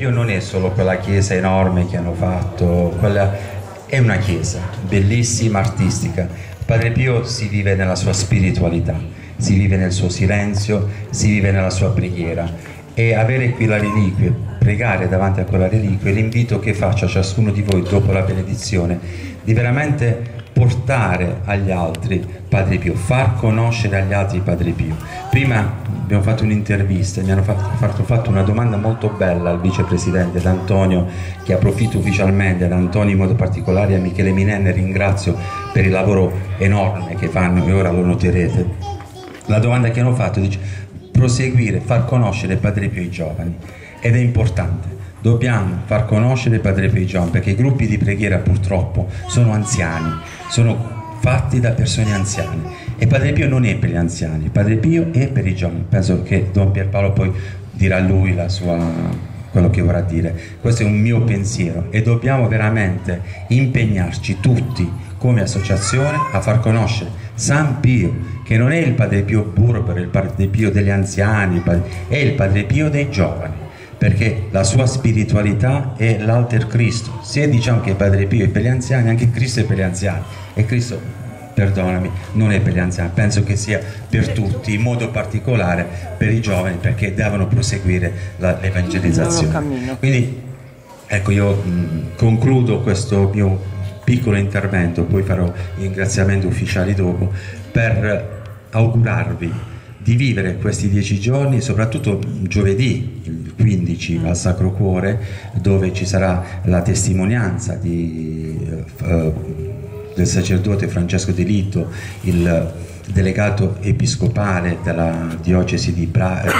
Pio non è solo quella chiesa enorme che hanno fatto, è una chiesa bellissima, artistica. Padre Pio si vive nella sua spiritualità, si vive nel suo silenzio, si vive nella sua preghiera, e avere qui la reliquia, pregare davanti a quella reliquia, l'invito che faccia ciascuno di voi dopo la benedizione di veramente portare agli altri Padre Pio, far conoscere agli altri Padre Pio. Prima abbiamo fatto un'intervista, mi hanno fatto una domanda molto bella al vicepresidente, ad Antonio, che approfitto ufficialmente, ad Antonio in modo particolare, a Michele Minenne ringrazio per il lavoro enorme che fanno, e ora lo noterete. La domanda che hanno fatto dice: proseguire, far conoscere Padre Pio ai giovani, ed è importante. Dobbiamo far conoscere Padre Pio ai giovani, perché i gruppi di preghiera purtroppo sono anziani, sono fatti da persone anziane, e Padre Pio non è per gli anziani, Padre Pio è per i giovani. Penso che Don Pierpaolo poi dirà lui quello che vorrà dire. Questo è un mio pensiero, e dobbiamo veramente impegnarci tutti come associazione a far conoscere San Pio, che non è il Padre Pio burbero, il Padre Pio degli anziani, è il Padre Pio dei giovani, perché la sua spiritualità è l'alter Cristo. Se diciamo che Padre Pio è per gli anziani, anche Cristo è per gli anziani, e Cristo, perdonami, non è per gli anziani, penso che sia per tutti, in modo particolare per i giovani, perché devono proseguire l'evangelizzazione. Quindi ecco, io concludo questo mio piccolo intervento, poi farò i ringraziamenti ufficiali dopo, per augurarvi di vivere questi 10 giorni, soprattutto giovedì, il 15 al Sacro Cuore, dove ci sarà la testimonianza del sacerdote Francesco De Lito, il delegato episcopale della diocesi di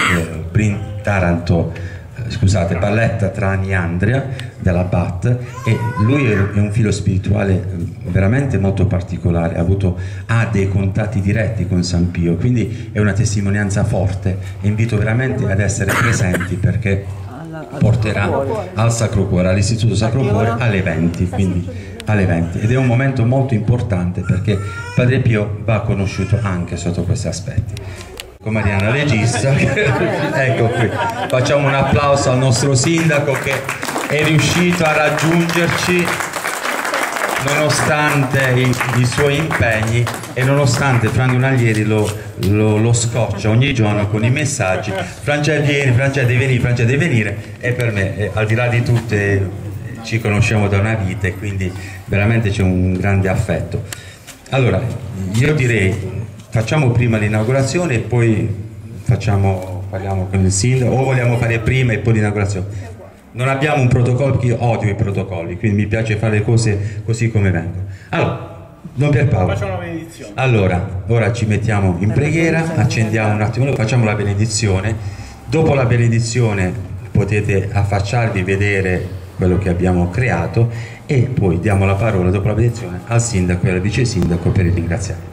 Barletta, Trani, Andria, della BAT, e lui è un filo spirituale veramente molto particolare, ha dei contatti diretti con San Pio, quindi è una testimonianza forte, e invito veramente ad essere presenti, perché porterà al Sacro Cuore, all'Istituto Sacro Cuore, alle 20, ed è un momento molto importante, perché Padre Pio va conosciuto anche sotto questi aspetti. Con Mariana regista, ecco qui, facciamo un applauso al nostro sindaco che è riuscito a raggiungerci nonostante i suoi impegni, e nonostante Franco Naglieri lo scoccia ogni giorno con i messaggi: Francesco vieni, Francesco devi venire, e per me, al di là di tutte, ci conosciamo da una vita, e quindi veramente c'è un grande affetto. Allora, io direi, facciamo prima l'inaugurazione e poi parliamo con il sindaco, o vogliamo fare prima e poi l'inaugurazione? Non abbiamo un protocollo, perché io odio i protocolli, quindi mi piace fare le cose così come vengono. Allora, Don Pierpaolo, facciamo la benedizione. Allora, ora ci mettiamo in preghiera, accendiamo un attimo, facciamo la benedizione. Dopo la benedizione potete affacciarvi, vedere quello che abbiamo creato, e poi diamo la parola dopo la benedizione al sindaco e al vice sindaco per il ringraziamento.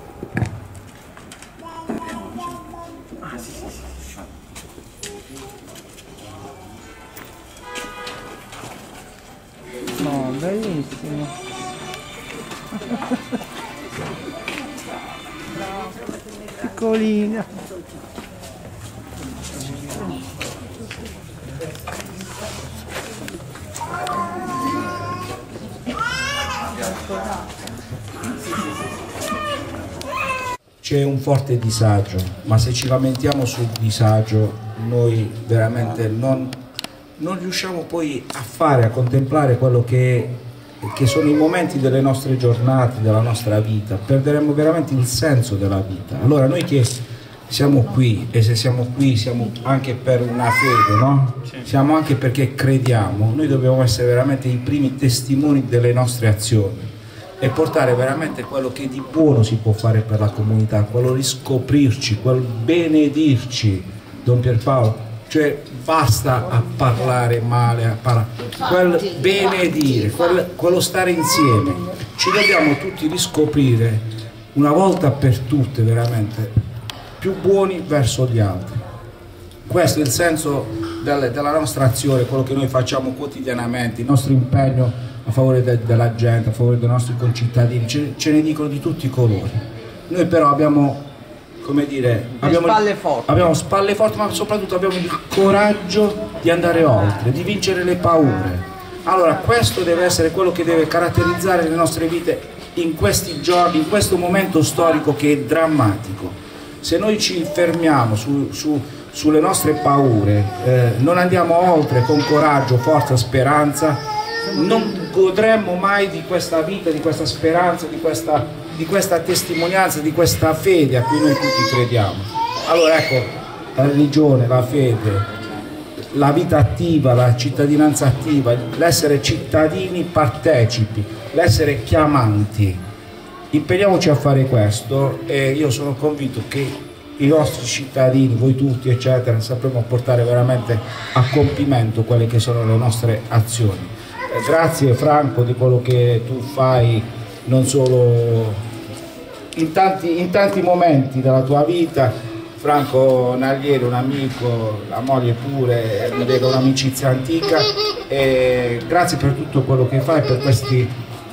No, bellissimo. Piccolina. C'è un forte disagio, ma se ci lamentiamo sul disagio noi veramente non riusciamo poi a contemplare quello che sono i momenti delle nostre giornate, della nostra vita. Perderemo veramente il senso della vita. Allora noi che siamo qui, e se siamo qui siamo anche per una fede, no? Siamo anche perché crediamo, noi dobbiamo essere veramente i primi testimoni delle nostre azioni e portare veramente quello che di buono si può fare per la comunità, quello riscoprirci, quel benedirci, Don Pierpaolo. Cioè basta a parlare male, quel benedire, quello stare insieme. Ci dobbiamo tutti riscoprire una volta per tutte veramente più buoni verso gli altri. Questo è il senso della nostra azione, quello che noi facciamo quotidianamente, il nostro impegno a favore della gente, a favore dei nostri concittadini, ce ne dicono di tutti i colori. Noi però abbiamo, come dire, abbiamo spalle forti, ma soprattutto abbiamo il coraggio di andare oltre, di vincere le paure. Allora questo deve essere quello che deve caratterizzare le nostre vite in questi giorni, in questo momento storico che è drammatico. Se noi ci fermiamo sulle nostre paure, non andiamo oltre con coraggio, forza, speranza, non godremmo mai di questa vita, di questa speranza, di questa testimonianza, di questa fede a cui noi tutti crediamo. Allora ecco, la religione, la fede, la vita attiva, la cittadinanza attiva, l'essere cittadini partecipi, l'essere chiamanti. Impegniamoci a fare questo e io sono convinto che i nostri cittadini, voi tutti eccetera, sapremo portare veramente a compimento quelle che sono le nostre azioni. Grazie Franco di quello che tu fai non solo in tanti momenti della tua vita. Franco Naglieri, un amico, la moglie pure, vedo un'amicizia antica, e grazie per tutto quello che fai, per queste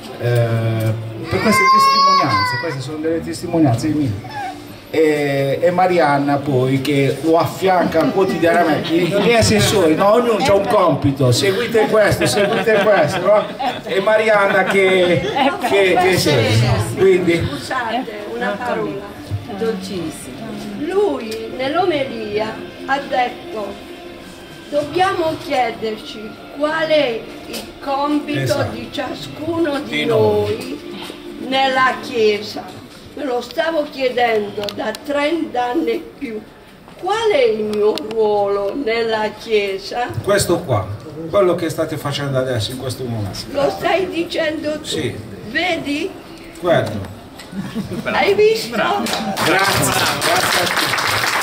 testimonianze, queste sono delle testimonianze mie. E Marianna poi che lo affianca quotidianamente, i miei assessori, no, ognuno ha un compito, seguite questo, no? E Marianna che segue. Quindi scusate, una parola dolcissima. Lui nell'omelia ha detto: dobbiamo chiederci qual è il compito di ciascuno di noi nella Chiesa. Me lo stavo chiedendo da 30 anni e più. Qual è il mio ruolo nella Chiesa? Questo qua, quello che state facendo adesso in questo momento. Lo stai dicendo tu? Sì. Vedi? Quello. Hai visto? Grazie a tutti.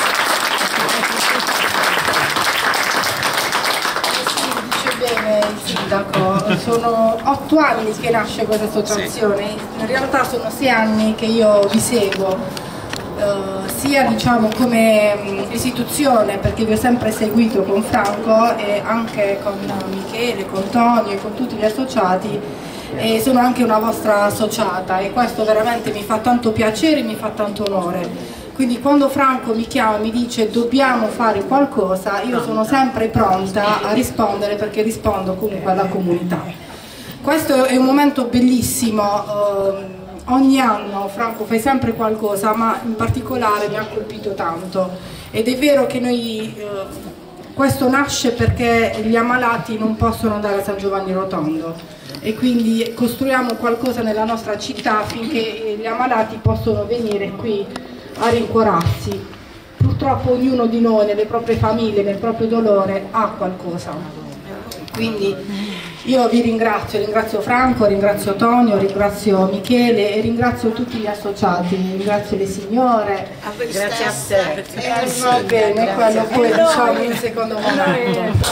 Dice bene il sindaco, sono 8 anni che nasce questa associazione, in realtà sono 6 anni che io vi seguo, sia diciamo come istituzione, perché vi ho sempre seguito con Franco e anche con Michele, con Tonio e con tutti gli associati, e sono anche una vostra associata e questo veramente mi fa tanto piacere, mi fa tanto onore. Quindi quando Franco mi chiama e mi dice dobbiamo fare qualcosa, io sono sempre pronta a rispondere, perché rispondo comunque alla comunità. Questo è un momento bellissimo, ogni anno Franco fai sempre qualcosa, ma in particolare mi ha colpito tanto ed è vero che noi questo nasce perché gli ammalati non possono andare a San Giovanni Rotondo e quindi costruiamo qualcosa nella nostra città affinché gli ammalati possano venire qui a rincuorarsi. Purtroppo ognuno di noi nelle proprie famiglie, nel proprio dolore ha qualcosa. Quindi io vi ringrazio Franco, ringrazio Tonio, ringrazio Michele e ringrazio tutti gli associati, ringrazio le signore. Grazie a te. Va bene, quello poi diciamo in secondo momento.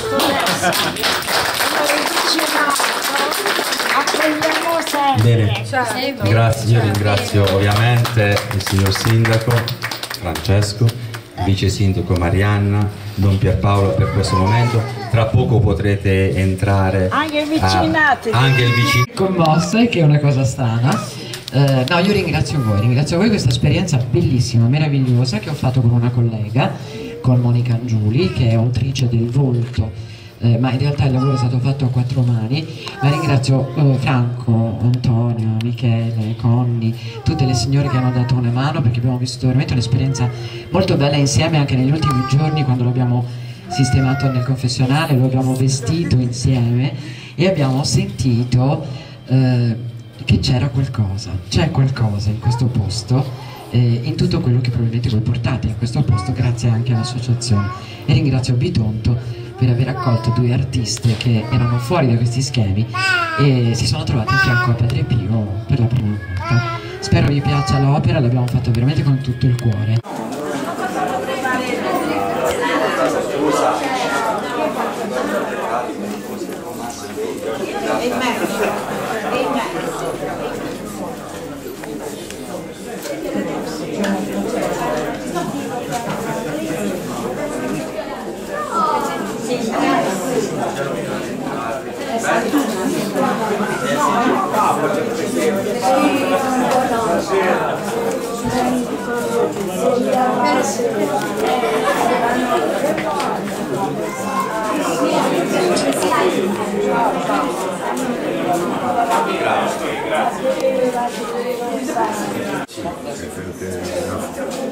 Bene, Certo. grazie, io ringrazio ovviamente il signor Sindaco Francesco, il Vice Sindaco Marianna, Don Pierpaolo per questo momento. Tra poco potrete entrare anche il vicinato, anche il vicino. Commosse, che è una cosa strana. No, io ringrazio voi questa esperienza bellissima, meravigliosa che ho fatto con una collega, con Monica Angiuli, che è autrice del Volto. Ma in realtà il lavoro è stato fatto a 4 mani, ma ringrazio Franco, Antonio, Michele, Conny, tutte le signore che hanno dato una mano, perché abbiamo vissuto veramente un'esperienza molto bella insieme anche negli ultimi giorni, quando l'abbiamo sistemato nel confessionale, lo abbiamo vestito insieme e abbiamo sentito che c'era qualcosa, c'è qualcosa in questo posto, in tutto quello che probabilmente voi portate in questo posto, grazie anche all'associazione. E ringrazio Bitonto per aver accolto 2 artiste che erano fuori da questi schemi e si sono trovate in fianco a Padre Pio per la prima volta. Spero vi piaccia l'opera, l'abbiamo fatto veramente con tutto il cuore. Grazie.